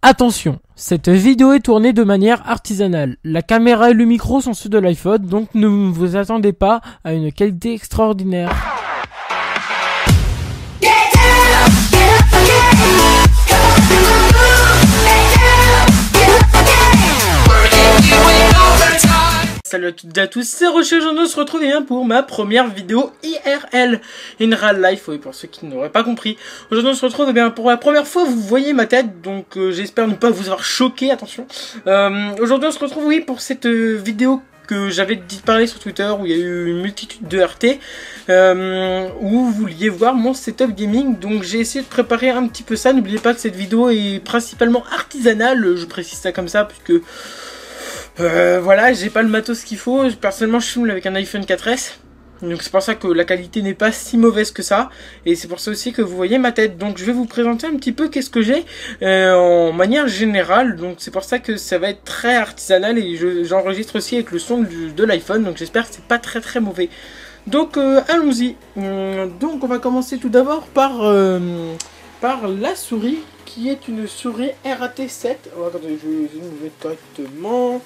Attention, cette vidéo est tournée de manière artisanale. La caméra et le micro sont ceux de l'iPhone, donc ne vous attendez pas à une qualité extraordinaire. Salut à toutes et à tous, c'est Rocher, on se retrouve bien pour ma première vidéo IRL, in real life, oui, pour ceux qui n'auraient pas compris. Aujourd'hui on se retrouve bien pour la première fois, vous voyez ma tête, donc j'espère ne pas vous avoir choqué, attention. Aujourd'hui on se retrouve, oui, pour cette vidéo que j'avais dit parler sur Twitter, où il y a eu une multitude de RT, où vous vouliez voir mon setup gaming, donc j'ai essayé de préparer un petit peu ça. N'oubliez pas que cette vidéo est principalement artisanale, je précise ça comme ça, puisque... voilà, j'ai pas le matos qu'il faut. Personnellement, je filme avec un iPhone 4S. Donc c'est pour ça que la qualité n'est pas si mauvaise que ça. Et c'est pour ça aussi que vous voyez ma tête. Donc je vais vous présenter un petit peu qu'est-ce que j'ai en manière générale. Donc c'est pour ça que ça va être très artisanal. Et j'enregistre aussi avec le son de l'iPhone. Donc j'espère que c'est pas très mauvais. Donc allons-y. Donc on va commencer tout d'abord par la souris, qui est une souris RAT7. Oh, attendez, je vais vous mettre correctement.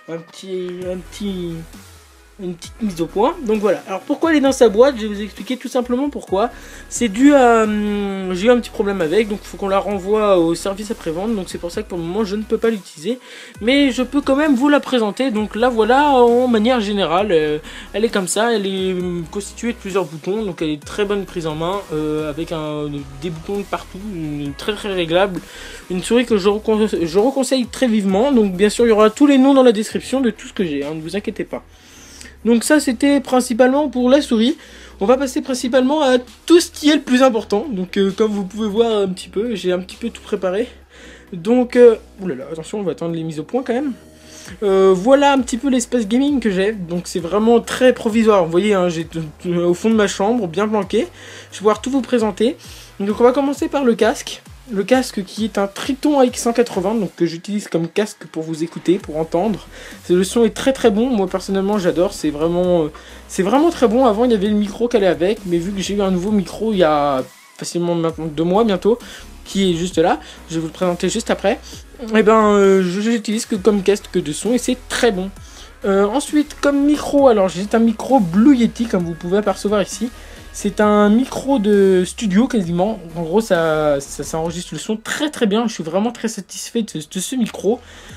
Une petite mise au point. Donc voilà. Alors pourquoi elle est dans sa boîte? Je vais vous expliquer tout simplement pourquoi. C'est dû à... j'ai eu un petit problème avec, donc il faut qu'on la renvoie au service après-vente. Donc c'est pour ça que pour le moment je ne peux pas l'utiliser. Mais je peux quand même vous la présenter. Donc là voilà, en manière générale, elle est comme ça. Elle est constituée de plusieurs boutons. Donc elle est très bonne prise en main, avec des boutons partout, très réglable. Une souris que je reconseille très vivement. Donc bien sûr il y aura tous les noms dans la description de tout ce que j'ai, hein, ne vous inquiétez pas. Donc ça c'était principalement pour la souris. On va passer principalement à tout ce qui est le plus important. Donc comme vous pouvez voir un petit peu, j'ai un petit peu tout préparé. Donc, oulala, attention, on va attendre les mises au point quand même. Voilà un petit peu l'espace gaming que j'ai. Donc c'est vraiment très provisoire. Vous voyez, hein, j'ai au fond de ma chambre, bien planqué. Je vais pouvoir tout vous présenter. Donc on va commencer par le casque. Le casque qui est un Triton AX180, donc que j'utilise comme casque pour vous écouter, pour entendre. Le son est très bon, moi personnellement j'adore, c'est vraiment très bon. Avant il y avait le micro qui allait avec, mais vu que j'ai eu un nouveau micro il y a facilement maintenant 2 mois bientôt, qui est juste là, je vais vous le présenter juste après, et ben je l'utilise que comme casque de son et c'est très bon. Ensuite comme micro, alors j'ai un micro Blue Yeti comme vous pouvez apercevoir ici. C'est un micro de studio quasiment. En gros ça enregistre le son très bien. Je suis vraiment très satisfait de ce micro.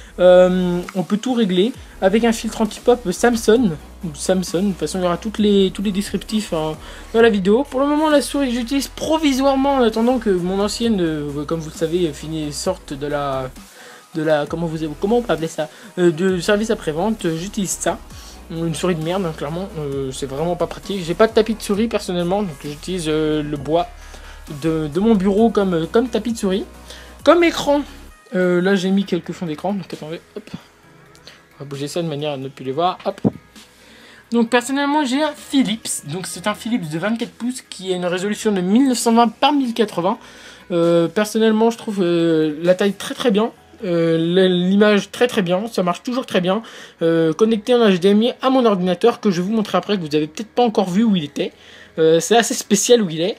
On peut tout régler avec un filtre anti-pop Samson. De toute façon il y aura tous les descriptifs dans la vidéo. Pour le moment la souris que j'utilise provisoirement en attendant que mon ancienne, comme vous le savez, sorte de la comment on peut appeler ça, de service après-vente. J'utilise ça. Une souris de merde, hein, clairement, c'est vraiment pas pratique. J'ai pas de tapis de souris personnellement, donc j'utilise le bois de mon bureau comme tapis de souris. Comme écran, là j'ai mis quelques fonds d'écran, donc attendez, hop. On va bouger ça de manière à ne plus les voir, hop. Donc personnellement j'ai un Philips, donc c'est un Philips de 24 pouces qui a une résolution de 1920 par 1080. Personnellement je trouve la taille très bien. L'image très bien, ça marche toujours très bien, connecté en HDMI à mon ordinateur que je vais vous montrer après, que vous avez peut-être pas encore vu où il était. C'est assez spécial où il est.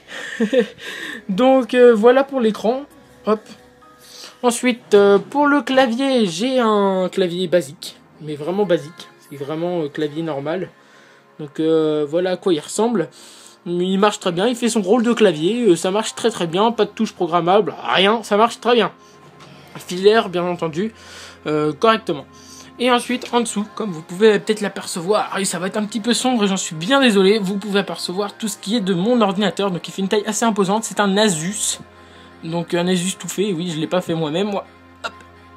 Donc voilà pour l'écran. Hop. Ensuite pour le clavier, j'ai un clavier basique, mais vraiment basique, c'est vraiment clavier normal. Donc voilà à quoi il ressemble. Il marche très bien, il fait son rôle de clavier, ça marche très bien, pas de touche programmable, rien, ça marche très bien. Filaire bien entendu, correctement. Et ensuite en dessous, comme vous pouvez peut-être l'apercevoir, et ça va être un petit peu sombre et j'en suis bien désolé, vous pouvez apercevoir tout ce qui est de mon ordinateur. Donc il fait une taille assez imposante, c'est un Asus. Donc un Asus tout fait, oui je l'ai pas fait moi-même moi. Hop.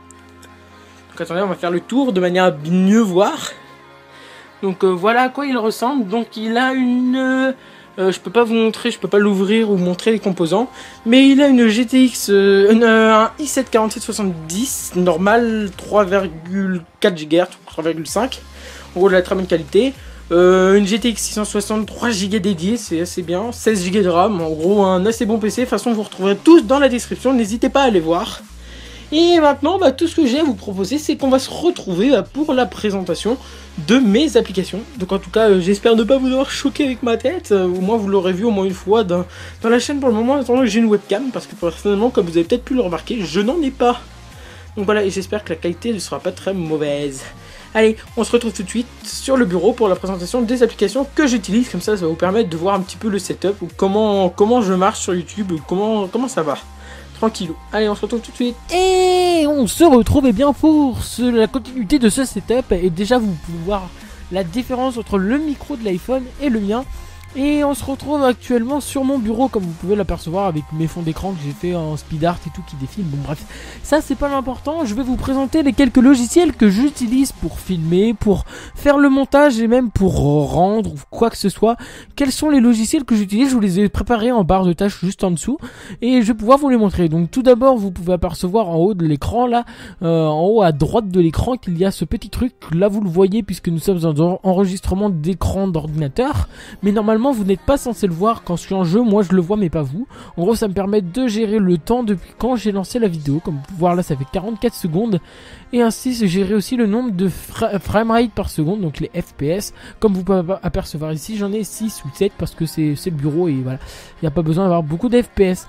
Donc attendez, on va faire le tour de manière à mieux voir. Donc voilà à quoi il ressemble. Donc il a une... je peux pas vous montrer, je peux pas l'ouvrir ou montrer les composants, mais il a une GTX, un i7 4770 normal, 3,4 GHz, 3,5, en gros de la très bonne qualité. Une GTX 660, 3 Go dédiés, c'est assez bien, 16 Go de RAM, en gros un assez bon PC. De toute façon vous retrouverez tous dans la description, n'hésitez pas à aller voir. Et maintenant, tout ce que j'ai à vous proposer, c'est qu'on va se retrouver pour la présentation de mes applications. Donc en tout cas, j'espère ne pas vous avoir choqué avec ma tête. Au moins, vous l'aurez vu au moins une fois dans la chaîne pour le moment. En attendant que j'ai une webcam, parce que personnellement, comme vous avez peut-être pu le remarquer, je n'en ai pas. Donc voilà, et j'espère que la qualité ne sera pas très mauvaise. Allez, on se retrouve tout de suite sur le bureau pour la présentation des applications que j'utilise. Comme ça va vous permettre de voir un petit peu le setup, ou comment je marche sur YouTube, ou comment ça va. Tranquillou. Allez, on se retrouve tout de suite. Et on se retrouve bien pour la continuité de ce setup. Et déjà, vous pouvez voir la différence entre le micro de l'iPhone et le mien. Et on se retrouve actuellement sur mon bureau, comme vous pouvez l'apercevoir, avec mes fonds d'écran que j'ai fait en speed art et tout qui défilent. Bon bref, ça c'est pas l'important. Je vais vous présenter les quelques logiciels que j'utilise pour filmer, pour faire le montage et même pour rendre ou quoi que ce soit. Quels sont les logiciels que j'utilise? Je vous les ai préparés en barre de tâches juste en dessous et je vais pouvoir vous les montrer. Donc tout d'abord, vous pouvez apercevoir en haut de l'écran là, en haut à droite de l'écran, qu'il y a ce petit truc. Là vous le voyez puisque nous sommes en enregistrement d'écran d'ordinateur, mais normalement vous n'êtes pas censé le voir quand je suis en jeu. Moi je le vois mais pas vous. En gros ça me permet de gérer le temps depuis quand j'ai lancé la vidéo. Comme vous pouvez voir là, ça fait 44 secondes. Et ainsi c'est gérer aussi le nombre de framerate par seconde, donc les FPS. Comme vous pouvez apercevoir ici, j'en ai 6 ou 7 parce que c'est le bureau et voilà, il n'y a pas besoin d'avoir beaucoup de FPS.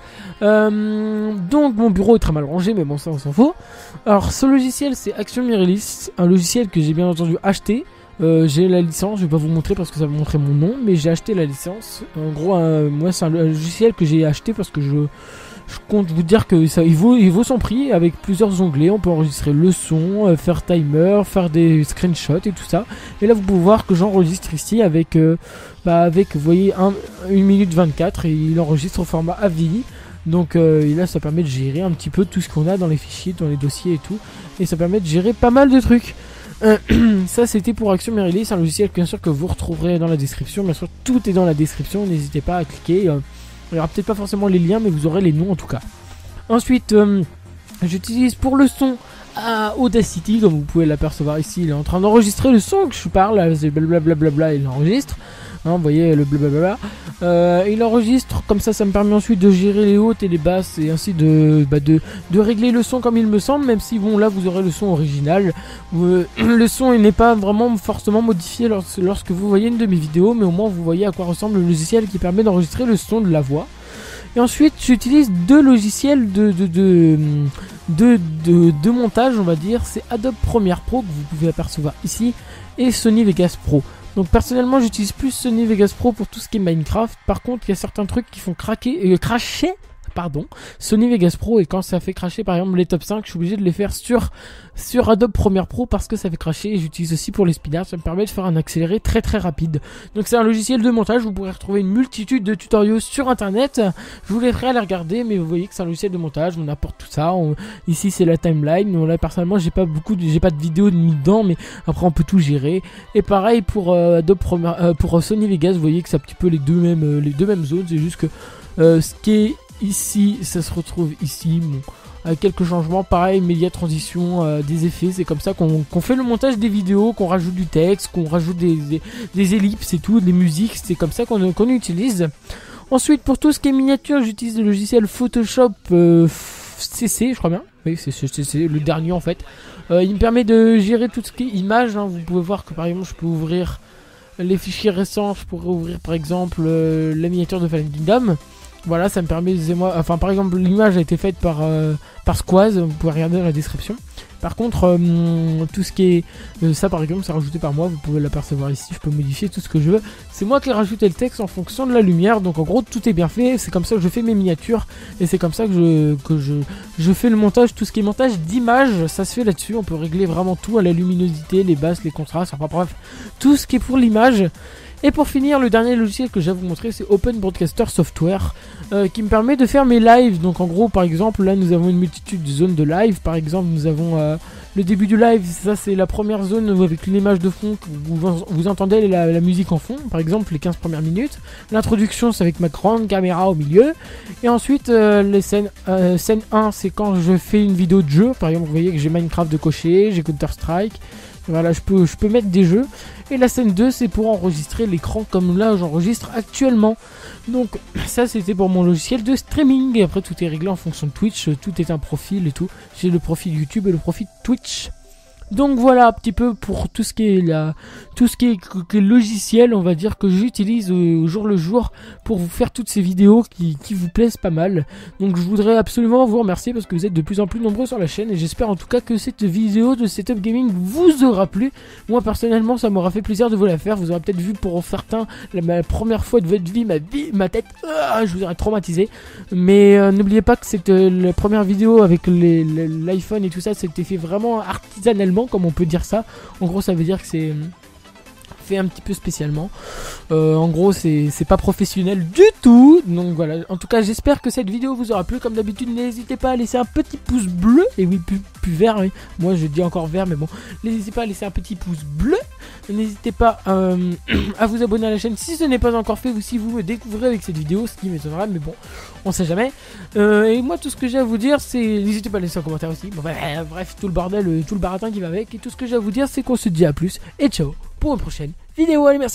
Donc mon bureau est très mal rangé, mais bon ça on s'en fout. Alors ce logiciel c'est Action Mirrorless, un logiciel que j'ai bien entendu acheté. J'ai la licence, je vais pas vous montrer parce que ça va montrer mon nom, mais j'ai acheté la licence. En gros, moi c'est un logiciel que j'ai acheté parce que je compte vous dire que ça il vaut son prix, avec plusieurs onglets. On peut enregistrer le son, faire timer, faire des screenshots et tout ça. Et là vous pouvez voir que j'enregistre ici avec vous voyez 1 minute 24 et il enregistre au format AVI. Donc et là ça permet de gérer un petit peu tout ce qu'on a dans les fichiers, dans les dossiers et tout. Et ça permet de gérer pas mal de trucs. Ça c'était pour Action Mirrorless, c'est un logiciel bien sûr que vous retrouverez dans la description. Bien sûr tout est dans la description, n'hésitez pas à cliquer. Il n'y aura peut-être pas forcément les liens, mais vous aurez les noms en tout cas. Ensuite j'utilise pour le son Audacity, comme vous pouvez l'apercevoir ici. Il est en train d'enregistrer le son que je parle, c'est blablabla, il enregistre. Hein, vous voyez le blablabla. Il enregistre, comme ça me permet ensuite de gérer les hautes et les basses et ainsi de régler le son comme il me semble, même si bon là vous aurez le son original. Le son il n'est pas vraiment forcément modifié lorsque vous voyez une de mes vidéos, mais au moins vous voyez à quoi ressemble le logiciel qui permet d'enregistrer le son de la voix. Et ensuite j'utilise deux logiciels de montage, on va dire. C'est Adobe Premiere Pro que vous pouvez apercevoir ici et Sony Vegas Pro. Donc personnellement j'utilise plus Sony Vegas Pro pour tout ce qui est Minecraft. Par contre il y a certains trucs qui font crasher Sony Vegas Pro, et quand ça fait cracher par exemple les top 5, je suis obligé de les faire sur Adobe Premiere Pro parce que ça fait cracher. Et j'utilise aussi pour les speedart, ça me permet de faire un accéléré très rapide. Donc c'est un logiciel de montage, vous pourrez retrouver une multitude de tutoriaux sur internet. Je vous les ferai aller regarder, mais vous voyez que c'est un logiciel de montage, on apporte tout ça. Ici c'est la timeline. Là personnellement j'ai pas de vidéos mis dedans, mais après on peut tout gérer. Et pareil pour pour Sony Vegas, vous voyez que c'est un petit peu les deux mêmes zones. C'est juste que ce qui est ici, ça se retrouve ici, bon, avec quelques changements. Pareil, média transition, des effets, c'est comme ça qu'on fait le montage des vidéos, qu'on rajoute du texte, qu'on rajoute des ellipses et tout, des musiques, c'est comme ça qu'on utilise. Ensuite, pour tout ce qui est miniature, j'utilise le logiciel Photoshop CC, je crois bien. Oui, c'est le dernier en fait. Il me permet de gérer tout ce qui est images, hein. Vous pouvez voir que par exemple, je peux ouvrir les fichiers récents, je pourrais ouvrir par exemple la miniature de Fallen Kingdom. Voilà, ça me permet, enfin par exemple l'image a été faite par Squaz, vous pouvez regarder dans la description. Par contre, tout ce qui est ça par exemple, c'est rajouté par moi, vous pouvez l'apercevoir ici, je peux modifier tout ce que je veux. C'est moi qui ai rajouté le texte en fonction de la lumière, donc en gros tout est bien fait, c'est comme ça que je fais mes miniatures, et c'est comme ça que je fais le montage, tout ce qui est montage d'images, ça se fait là-dessus, on peut régler vraiment tout, à la luminosité, les basses, les contrastes, enfin bref, tout ce qui est pour l'image. Et pour finir, le dernier logiciel que je vais vous montrer, c'est Open Broadcaster Software, qui me permet de faire mes lives. Donc en gros, par exemple, là nous avons une multitude de zones de live. Par exemple, nous avons le début du live, ça c'est la première zone avec une image de fond, vous entendez la musique en fond, par exemple les 15 premières minutes. L'introduction, c'est avec ma grande caméra au milieu. Et ensuite, les scène 1, c'est quand je fais une vidéo de jeu. Par exemple, vous voyez que j'ai Minecraft de cocher, j'ai Counter Strike. Voilà, je peux mettre des jeux. Et la scène 2, c'est pour enregistrer l'écran comme là j'enregistre actuellement. Donc ça c'était pour mon logiciel de streaming. Et après tout est réglé en fonction de Twitch. Tout est un profil et tout. J'ai le profil YouTube et le profil Twitch. Donc voilà un petit peu pour tout ce qui est logiciel, on va dire, que j'utilise au jour le jour pour vous faire toutes ces vidéos qui vous plaisent pas mal. Donc je voudrais absolument vous remercier parce que vous êtes de plus en plus nombreux sur la chaîne et j'espère en tout cas que cette vidéo de Setup Gaming vous aura plu. Moi personnellement ça m'aura fait plaisir de vous la faire. Vous aurez peut-être vu pour certains ma première fois de votre vie, ma tête, je vous aurais traumatisé. Mais n'oubliez pas que c'est la première vidéo avec l'iPhone et tout ça, c'était fait vraiment artisanalement, comme on peut dire ça. En gros ça veut dire que c'est fait un petit peu spécialement. En gros c'est pas professionnel du tout. Donc voilà, en tout cas j'espère que cette vidéo vous aura plu. Comme d'habitude n'hésitez pas à laisser un petit pouce bleu. Et oui, plus vert, oui. Moi je dis encore vert, mais bon, n'hésitez pas à laisser un petit pouce bleu. N'hésitez pas à vous abonner à la chaîne si ce n'est pas encore fait, ou si vous me découvrez avec cette vidéo, ce qui m'étonnera, mais bon, on sait jamais. Et moi tout ce que j'ai à vous dire c'est, n'hésitez pas à laisser un commentaire aussi. Bon, bref, tout le bordel, tout le baratin qui va avec. Et tout ce que j'ai à vous dire c'est qu'on se dit à plus et ciao pour une prochaine vidéo. Allez, merci.